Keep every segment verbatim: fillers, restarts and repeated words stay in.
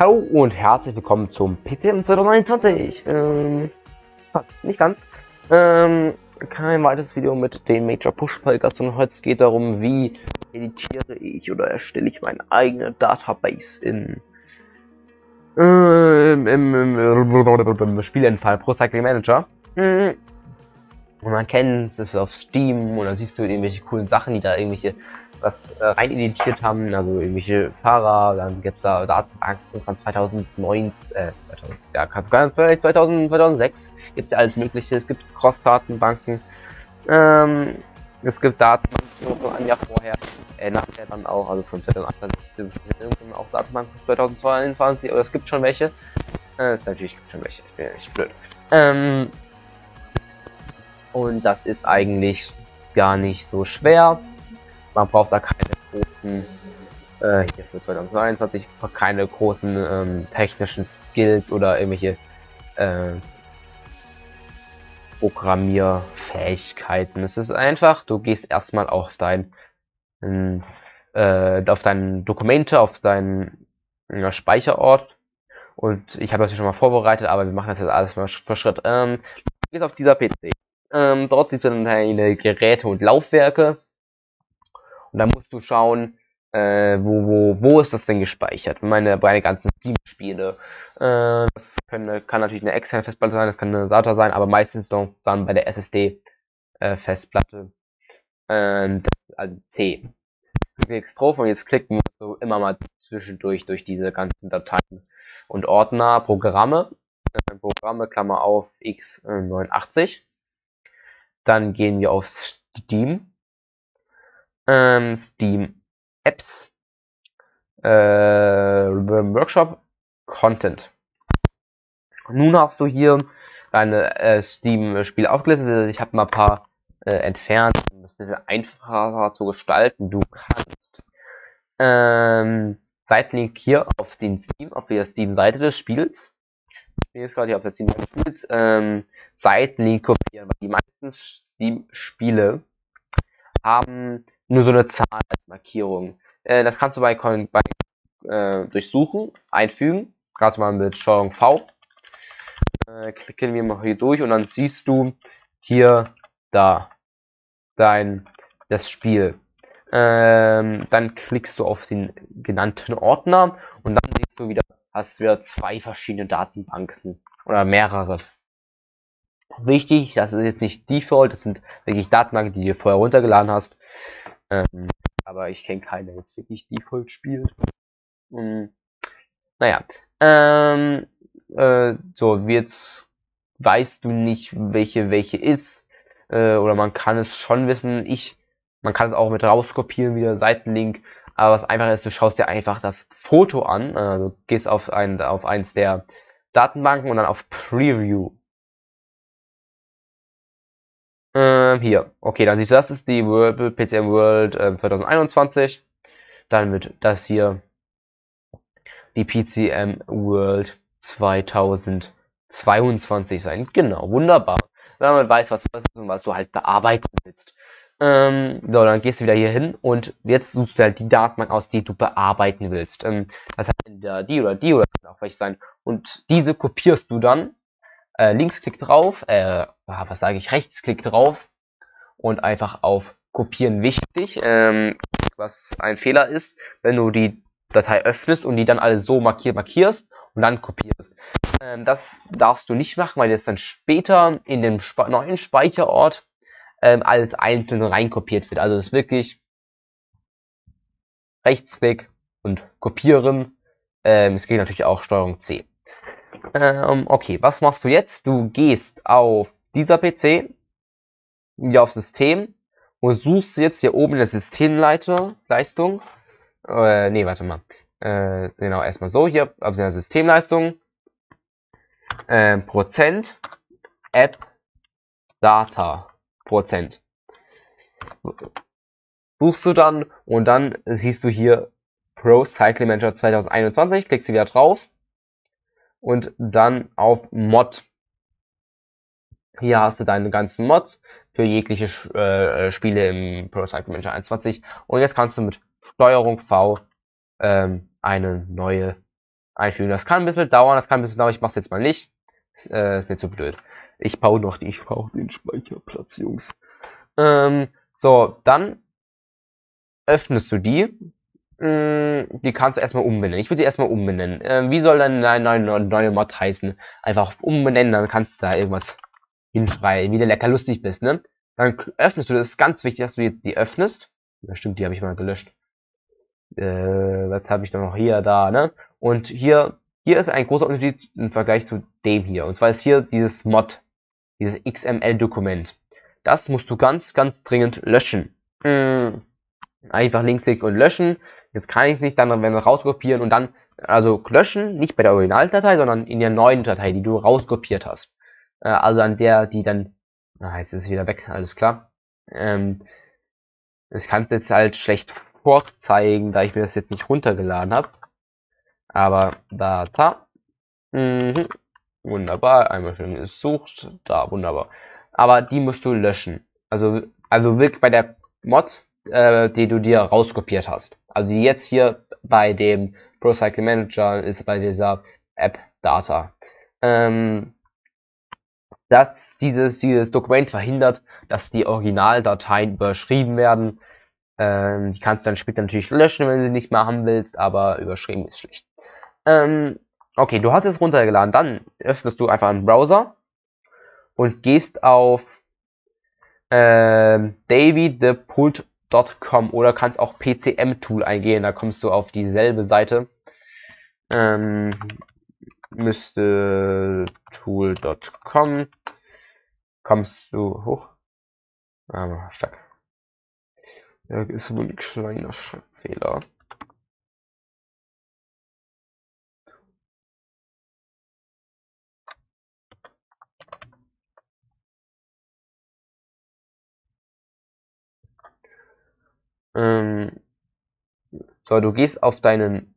Hallo und herzlich willkommen zum P C M zwanzig neunundzwanzig. Ähm, fast, nicht ganz. Ähm, kein weiteres Video mit dem Major Push Podcast, sondern heute geht es darum, wie editiere ich oder erstelle ich meine eigene Database in äh, im, im, im, im Spielentfall Pro Cycling Manager. Mhm. Und man kennt es auf Steam oder siehst du irgendwelche coolen Sachen, die da irgendwelche was äh, rein editiert haben, also irgendwelche Fahrer, dann gibt es da Datenbanken von zweitausendneun, äh, zweitausend, ja, vielleicht zweitausend, zweitausendsechs gibt es ja alles mögliche, es gibt Cross-Datenbanken, ähm, es gibt Datenbanken von einem Jahr vorher, äh, nachher dann auch, also von zweitausendachtzehn irgendwann auch Datenbanken von zweitausendzweiundzwanzig, oder es gibt schon welche, äh, es natürlich gibt schon welche, ich bin ja nicht blöd, ähm, und das ist eigentlich gar nicht so schwer. Man braucht da keine großen, äh, hier für zweitausendeinundzwanzig, keine großen ähm, technischen Skills oder irgendwelche äh, Programmierfähigkeiten. Es ist einfach, du gehst erstmal auf dein, äh, auf deine Dokumente, auf deinen ja, Speicherort. Und ich habe das hier schon mal vorbereitet, aber wir machen das jetzt alles mal Schritt für Schritt. Ähm, du gehst auf dieser P C. Ähm, dort siehst du dann deine Geräte und Laufwerke. Und dann musst du schauen, äh, wo, wo, wo ist das denn gespeichert? Meine, meine ganzen Steam-Spiele. Äh, das können, kann natürlich eine externe Festplatte sein, das kann eine SATA sein, aber meistens noch dann bei der S S D-Festplatte. Äh, das, also C. Du klickst drauf und jetzt klicken wir so immer mal zwischendurch durch diese ganzen Dateien und Ordner, Programme. Äh, Programme, Klammer auf, x neunundachtzig. Dann gehen wir auf Steam. Ähm, Steam Apps, äh, Workshop, Content. Nun hast du hier deine äh, Steam-Spiele aufgelistet. Ich habe mal ein paar äh, entfernt, um das ein bisschen einfacher zu gestalten. Du kannst ähm, Seitenlink hier auf den Steam, auf der Steam-Seite des Spiels. Ich bin jetzt gerade hier auf der Steam-Seite des Spiels. Ähm, Seitenlink kopieren, weil die meisten Steam-Spiele haben nur so eine Zahl als Markierung. Äh, das kannst du bei, bei äh, durchsuchen, einfügen, gerade mal mit Steuerung V. Äh, klicken wir mal hier durch und dann siehst du hier da dein das Spiel. Ähm, dann klickst du auf den genannten Ordner und dann siehst du wieder, hast du wieder zwei verschiedene Datenbanken oder mehrere. Wichtig, das ist jetzt nicht Default, das sind wirklich Datenbanken, die du vorher runtergeladen hast. Ähm, aber ich kenne keinen, der jetzt wirklich Default spielt. Hm, naja, ähm, äh, so, jetzt weißt du nicht, welche welche ist, äh, oder man kann es schon wissen. Ich, man kann es auch mit rauskopieren, wieder Seitenlink. Aber was einfach ist, du schaust dir einfach das Foto an, äh, du gehst auf ein, auf eins der Datenbanken und dann auf Preview. Ähm, hier, okay, dann siehst du, das ist die World, P C M World äh, zweitausendeinundzwanzig. Dann wird das hier die P C M World zweitausendzweiundzwanzig sein. Genau, wunderbar. Wenn man weiß, was das ist und was du halt bearbeiten willst. Ähm, so, dann gehst du wieder hier hin und jetzt suchst du halt die Datenbank aus, die du bearbeiten willst. Ähm, das heißt, entweder die oder die oder kann auch welche sein. Und diese kopierst du dann. Äh, Linksklick drauf, äh, was sage ich, Rechtsklick drauf und einfach auf Kopieren wichtig, ähm, was ein Fehler ist, wenn du die Datei öffnest und die dann alle so markiert markierst und dann kopierst. Ähm, das darfst du nicht machen, weil das dann später in dem Sp neuen Speicherort ähm, alles einzeln reinkopiert wird. Also das ist wirklich Rechtsklick und Kopieren. Ähm, es geht natürlich auch Steuerung C. Ähm, okay, was machst du jetzt? Du gehst auf dieser P C, wieder auf System und suchst jetzt hier oben in der Systemleiter Leistung. Äh, nee, warte mal. Äh, genau, erstmal so hier auf der Systemleistung. Äh, Prozent App Data Prozent. Suchst du dann und dann siehst du hier Pro Cycling Manager zweitausendeinundzwanzig, klickst du wieder drauf und dann auf Mod. Hier hast du deine ganzen Mods für jegliche äh, Spiele im Pro Cycling Manager einundzwanzig und jetzt kannst du mit Steuerung V ähm, eine neue einfügen. Das kann ein bisschen dauern, das kann ein bisschen dauern. Ich mache es jetzt mal nicht. Ist, äh, ist mir zu blöd. Ich baue noch die, ich brauche den Speicherplatz, Jungs. Ähm, so, dann öffnest du die. Mm, die kannst du erstmal umbenennen. Ich würde die erstmal umbenennen. Ähm, wie soll dann deine neue, neue Mod heißen? Einfach umbenennen, dann kannst du da irgendwas hinschreiben, wie du lecker lustig bist, ne? Dann öffnest du, das ist ganz wichtig, dass du die, die öffnest. Ja, stimmt, die habe ich mal gelöscht. Äh, was habe ich da noch hier, da, ne? Und hier, hier ist ein großer Unterschied im Vergleich zu dem hier. Und zwar ist hier dieses Mod, dieses X M L-Dokument. Das musst du ganz, ganz dringend löschen. Mm, einfach linksklick und löschen. Jetzt kann ich es nicht dann wenn wir rauskopieren und dann, also löschen, nicht bei der Originaldatei, sondern in der neuen Datei, die du rauskopiert hast. Äh, also an der, die dann, ah, jetzt ist es wieder weg, alles klar. Ähm, ich kann es jetzt halt schlecht vorzeigen, da ich mir das jetzt nicht runtergeladen habe. Aber Data, mhm, wunderbar, einmal schön gesucht, da, wunderbar. Aber die musst du löschen. Also, also wirklich bei der Mod, äh, die du dir rauskopiert hast. Also die jetzt hier bei dem ProCycle Manager ist bei dieser App Data. Ähm, dass dieses, dieses Dokument verhindert, dass die Originaldateien überschrieben werden. Ähm, die kannst du dann später natürlich löschen, wenn du sie nicht mehr haben willst, aber überschrieben ist schlecht. Ähm, okay, du hast es runtergeladen. Dann öffnest du einfach einen Browser und gehst auf ähm, davythepult punkt com oder kannst auch P C M Tool eingehen. Da kommst du auf dieselbe Seite. Ähm, müsste tool punkt com kommst du hoch. Ah, fuck. Ja, ist wohl ein kleiner Fehler. Ähm, so, du gehst auf deinen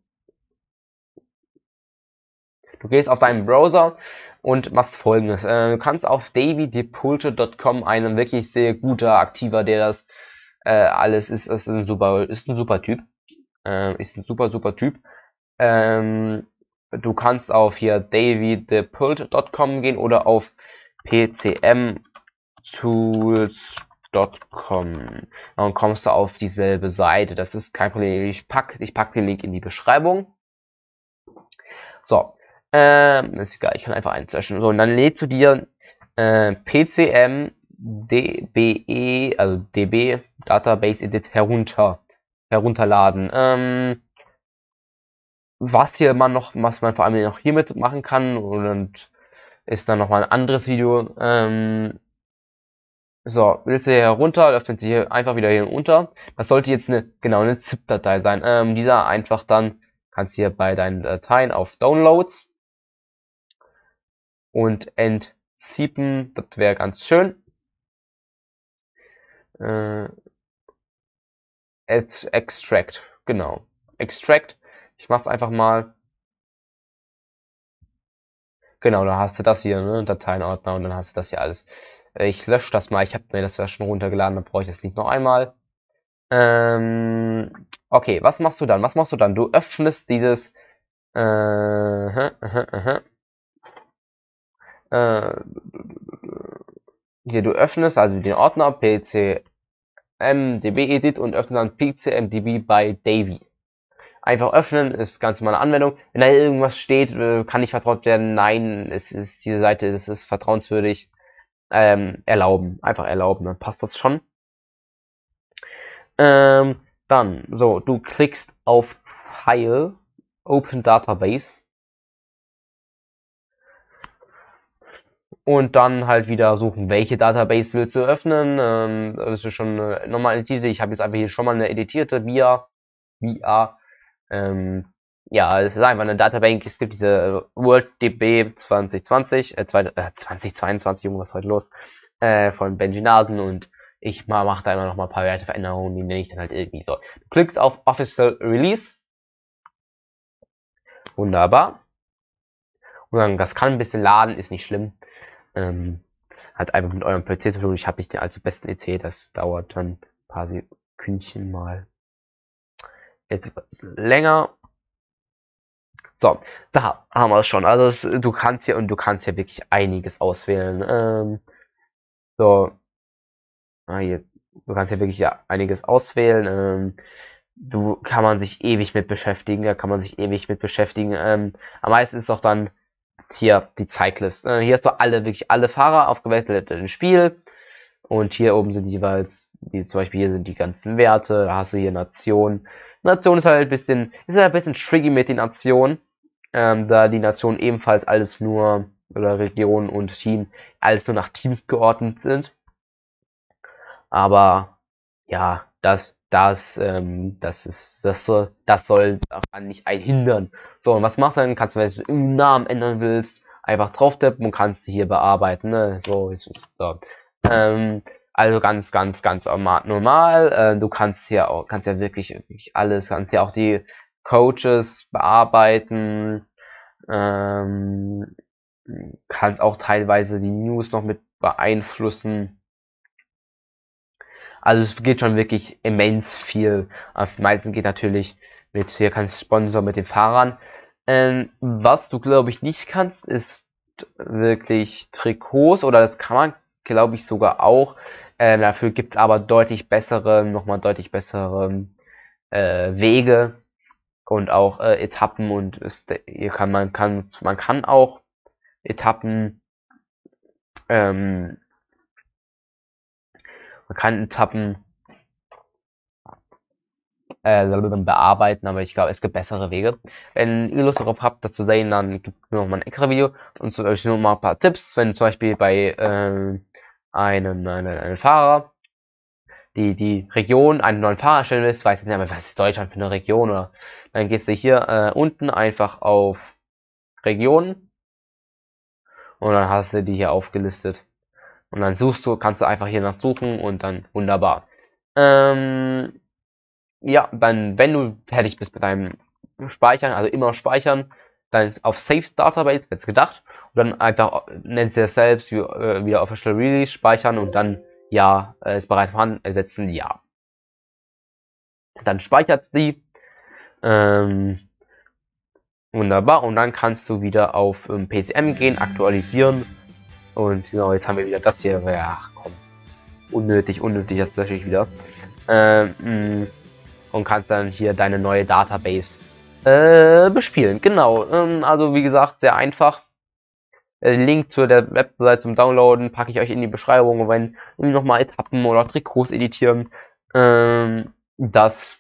Du gehst auf deinen Browser und machst folgendes. Äh, du kannst auf davythepult punkt com einen wirklich sehr guter Aktiver, der das äh, alles ist, ist ein super, ist ein super Typ. Äh, ist ein super, super Typ. Ähm, du kannst auf hier davythepult punkt com gehen oder auf p c m tools punkt com. Dann kommst du auf dieselbe Seite. Das ist kein Problem. Ich pack, ich pack den Link in die Beschreibung. So, ähm, ist egal, ich kann einfach eins löschen. So, und dann lädst du dir äh, P C M D B E, also D B, Database Edit herunter, herunterladen. Ähm, was hier man noch, was man vor allem noch hiermit machen kann, und ist dann nochmal ein anderes Video. Ähm, so, willst du hier herunter, öffnet sich hier einfach wieder hier unter. Das sollte jetzt eine, genau, eine ZIP-Datei sein. Ähm, dieser einfach dann, kannst hier bei deinen Dateien auf Downloads und entziepen, das wäre ganz schön. Äh, Extract, genau. Extract. Ich mach's einfach mal. Genau, da hast du das hier, ne? Dateienordner und dann hast du das hier alles. Äh, Ich lösche das mal. Ich habe mir das ja schon runtergeladen, dann brauche ich das nicht noch einmal. Ähm, okay, was machst du dann? Was machst du dann? Du öffnest dieses äh, äh, äh, äh, hier, du öffnest also den Ordner P C M D B Edit und öffnest dann P C M D B bei Davy. Einfach öffnen, ist ganz normale Anwendung. Wenn da irgendwas steht, äh, kann nicht vertraut werden, nein, es ist diese Seite, es ist vertrauenswürdig. Ähm, erlauben, einfach erlauben, dann passt das schon. Ähm, dann, so, du klickst auf File, Open Database. Und dann halt wieder suchen, welche Database willst du öffnen. Ähm, das ist schon eine normal editierte. Ich habe jetzt einfach hier schon mal eine editierte via, via ähm, ja, es ist einfach eine Databank. Es gibt diese WorldDB zwanzig zwanzig, äh, zwanzig zweiundzwanzig, Junge, was ist heute los? Äh, von Benji Nasen und ich mache da immer noch mal ein paar Werteveränderungen, die nenne ich dann halt irgendwie so. Du klickst auf Official Release. Wunderbar. Und dann, das kann ein bisschen laden, ist nicht schlimm. Ähm, hat einfach mit eurem P C zu tun. Ich habe nicht den allzu besten E C, das dauert dann ein paar Sekündchen mal etwas länger. So, da haben wir es schon. Also es, du kannst hier und du kannst hier wirklich einiges auswählen. Ähm, so, ah, hier, du kannst hier wirklich ja einiges auswählen. Ähm, du kann man sich ewig mit beschäftigen. Da kann man sich ewig mit beschäftigen. Ähm, am meisten ist auch dann hier die Zeitlist. Äh, hier hast du alle wirklich alle Fahrer aufgewählt im Spiel. Und hier oben sind jeweils, die, zum Beispiel hier sind die ganzen Werte, da hast du hier Nation. Nation ist halt ein bisschen, ist halt ein bisschen tricky mit den Nationen, ähm, da die Nationen ebenfalls alles nur, oder Region und Team, alles nur nach Teams geordnet sind. Aber, ja, das, das, ähm, das ist, das soll, das soll daran nicht einen hindern. So, und was machst du dann? Kannst du, wenn du einen Namen ändern willst, einfach drauf tippen und kannst sie hier bearbeiten, ne? So, ist es, so. Ähm, also ganz, ganz, ganz normal. Äh, du kannst hier auch, kannst ja wirklich, wirklich alles, kannst ja auch die Coaches bearbeiten, ähm, kannst auch teilweise die News noch mit beeinflussen. Also es geht schon wirklich immens viel. Am meisten geht natürlich mit, hier kannst du Sponsor mit den Fahrern. Ähm, was du glaube ich nicht kannst, ist wirklich Trikots, oder das kann man glaube ich sogar auch. Ähm, dafür gibt's aber deutlich bessere, nochmal deutlich bessere äh, Wege und auch äh, Etappen, und ist, hier kann man kann man kann auch Etappen ähm, man kann Etappen äh, bearbeiten, aber ich glaube, es gibt bessere Wege. Wenn ihr Lust darauf habt, dazu sehen, dann gibt es noch mal ein extra Video und zu euch nur mal ein paar Tipps, wenn zum Beispiel bei äh, einem, einem, einem Fahrer die die Region einen neuen Fahrer stellen willst, weiß ich nicht mehr, was ist Deutschland für eine Region, oder dann gehst du hier äh, unten einfach auf Regionen und dann hast du die hier aufgelistet und dann suchst du, kannst du einfach hier nach suchen und dann wunderbar. Ähm, ja, dann, wenn du fertig bist mit deinem Speichern, also immer speichern, dann auf Save Database wird's gedacht und dann einfach nennst du es selbst wie, äh, wieder Official Release speichern und dann ja, äh, ist bereits vorhanden, ersetzen ja. Dann speichert sie. Ähm, wunderbar. Und dann kannst du wieder auf ähm, P C M gehen, aktualisieren. Und genau, jetzt haben wir wieder das hier. Ja, komm. Unnötig, unnötig, das natürlich wieder. Ähm, und kannst dann hier deine neue Database äh, bespielen. Genau. Ähm, also wie gesagt, sehr einfach. Link zu der Website zum Downloaden packe ich euch in die Beschreibung, wenn nochmal Etappen oder Trikots editieren. Ähm, das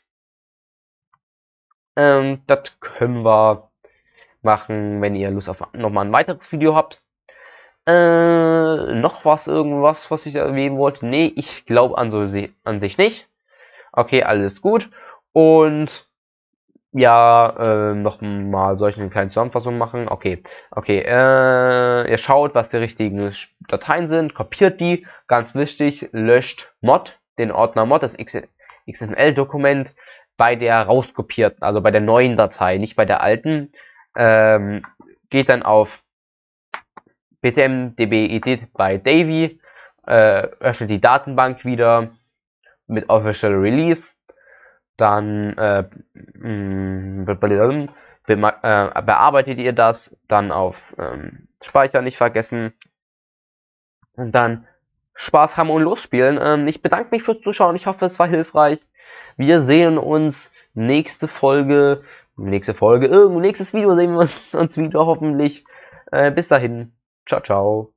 ähm, das können wir machen, wenn ihr Lust auf nochmal ein weiteres Video habt. Äh, noch was, irgendwas, was ich erwähnen wollte? Nee, ich glaube an, so, an sich nicht. Okay, alles gut. Und ja, äh, noch mal solche eine kleine Zusammenfassung machen. Okay, okay, äh, ihr schaut, was die richtigen Dateien sind, kopiert die, ganz wichtig, löscht Mod, den Ordner Mod, das X M L-Dokument bei der rauskopierten, also bei der neuen Datei, nicht bei der alten. Ähm, geht dann auf P C M D B Edit bei Davy, äh, öffnet die Datenbank wieder mit Official Release. Dann äh, mh, äh, bearbeitet ihr das, dann auf ähm, Speichern nicht vergessen und dann Spaß haben und losspielen. Ähm, ich bedanke mich fürs Zuschauen, ich hoffe, es war hilfreich. Wir sehen uns nächste Folge, nächste Folge, irgendwo nächstes Video sehen wir uns, uns wieder hoffentlich. Äh, bis dahin, ciao, ciao.